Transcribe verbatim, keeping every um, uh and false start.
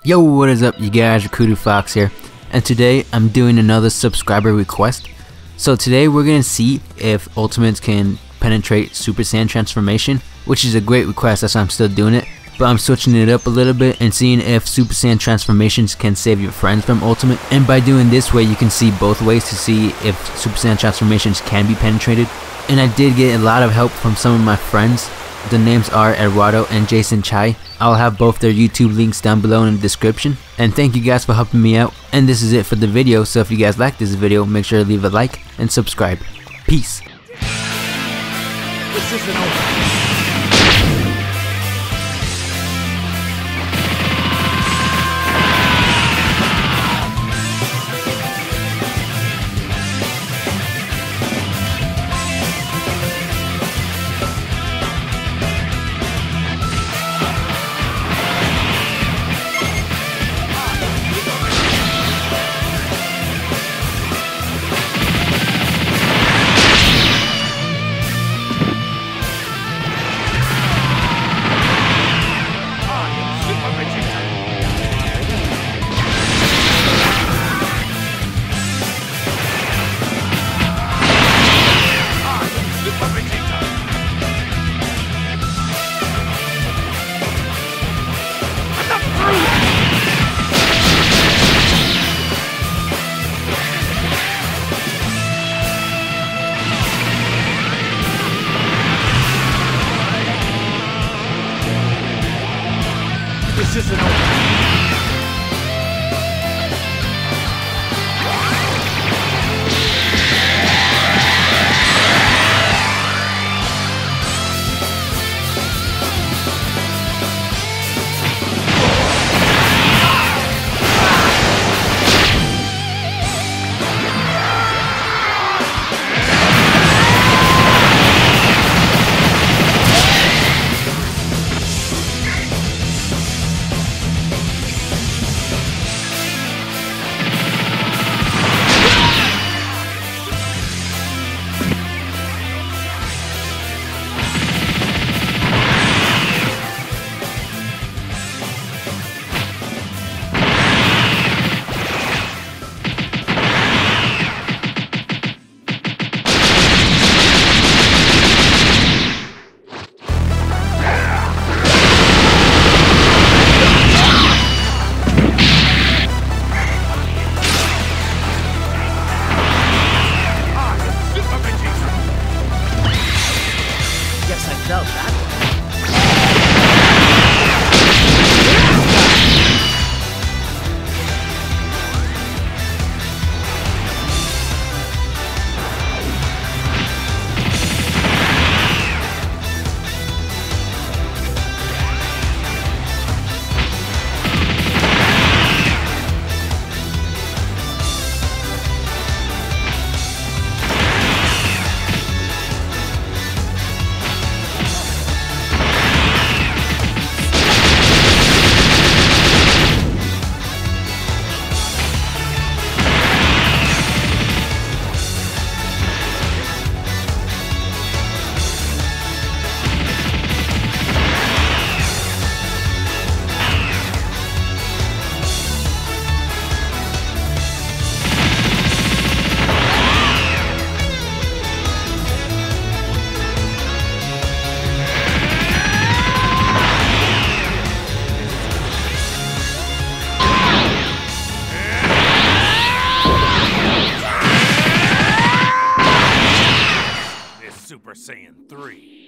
Yo, what is up you guys, Kudu Fox here, and today I'm doing another subscriber request. So today we're gonna see if Ultimates can penetrate Super Saiyan transformation, which is a great request, that's why I'm still doing it. But I'm switching it up a little bit and seeing if Super Saiyan transformations can save your friends from Ultimate. And by doing this way you can see both ways to see if Super Saiyan transformations can be penetrated. And I did get a lot of help from some of my friends. The names are Eduardo and Jason Chai. I'll have both their YouTube links down below in the description. And thank you guys for helping me out. And this is it for the video, so if you guys like this video, make sure to leave a like and subscribe. Peace. This isn't over. This isn't over. I felt that. Super Saiyan three.